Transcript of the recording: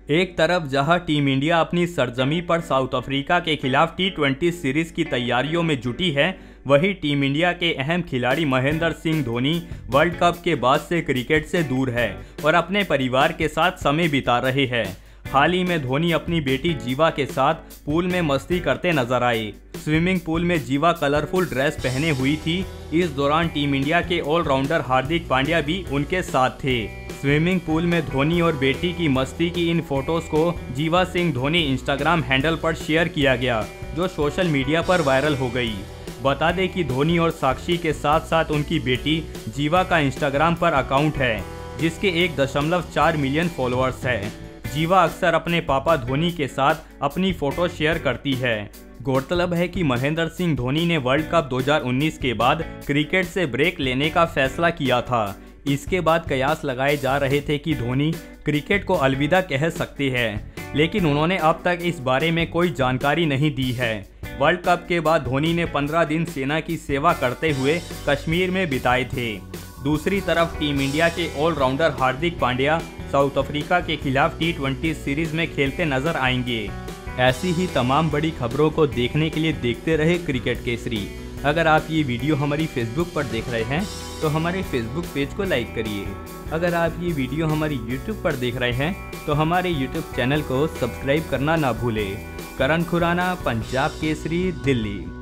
एक तरफ जहां टीम इंडिया अपनी सरजमी पर साउथ अफ्रीका के खिलाफ T20 सीरीज की तैयारियों में जुटी है, वहीं टीम इंडिया के अहम खिलाड़ी महेंद्र सिंह धोनी वर्ल्ड कप के बाद से क्रिकेट से दूर है और अपने परिवार के साथ समय बिता रहे हैं। हाल ही में धोनी अपनी बेटी जीवा के साथ पूल में मस्ती करते नजर आए। स्विमिंग पूल में जीवा कलरफुल ड्रेस पहने हुई थी। इस दौरान टीम इंडिया के ऑलराउंडर हार्दिक पांड्या भी उनके साथ थे। स्विमिंग पूल में धोनी और बेटी की मस्ती की इन फोटोज को जीवा सिंह धोनी इंस्टाग्राम हैंडल पर शेयर किया गया, जो सोशल मीडिया पर वायरल हो गई। बता दें कि धोनी और साक्षी के साथ साथ उनकी बेटी जीवा का इंस्टाग्राम पर अकाउंट है, जिसके 1.4 मिलियन फॉलोअर्स है। जीवा अक्सर अपने पापा धोनी के साथ अपनी फोटो शेयर करती है। गौरतलब है कि महेंद्र सिंह धोनी ने वर्ल्ड कप 2019 के बाद क्रिकेट से ब्रेक लेने का फैसला किया था। इसके बाद कयास लगाए जा रहे थे कि धोनी क्रिकेट को अलविदा कह सकते हैं, लेकिन उन्होंने अब तक इस बारे में कोई जानकारी नहीं दी है। वर्ल्ड कप के बाद धोनी ने 15 दिन सेना की सेवा करते हुए कश्मीर में बिताए थे। दूसरी तरफ टीम इंडिया के allrounder Hardik Pandya South Africa के खिलाफ T20 सीरीज में खेलते नजर आएंगे। ऐसी ही तमाम बड़ी खबरों को देखने के लिए देखते रहे क्रिकेट केसरी। अगर आप ये वीडियो हमारी फेसबुक पर देख रहे हैं तो हमारे फेसबुक पेज को लाइक करिए। अगर आप ये वीडियो हमारी यूट्यूब पर देख रहे हैं तो हमारे यूट्यूब चैनल को सब्सक्राइब करना ना भूलें। करण खुराना, पंजाब केसरी, दिल्ली।